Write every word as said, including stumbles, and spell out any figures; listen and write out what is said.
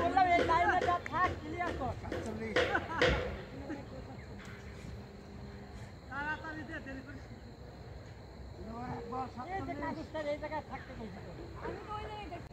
বললাম এই লাইনে যা থাক ক্লিয়ার কর চল্লিশ তাড়াতাড়ি দে দেরি করিস একবার এই যে কাগজটা এই জায়গায় থাকতে কইছি আমি তো ওই জায়গায়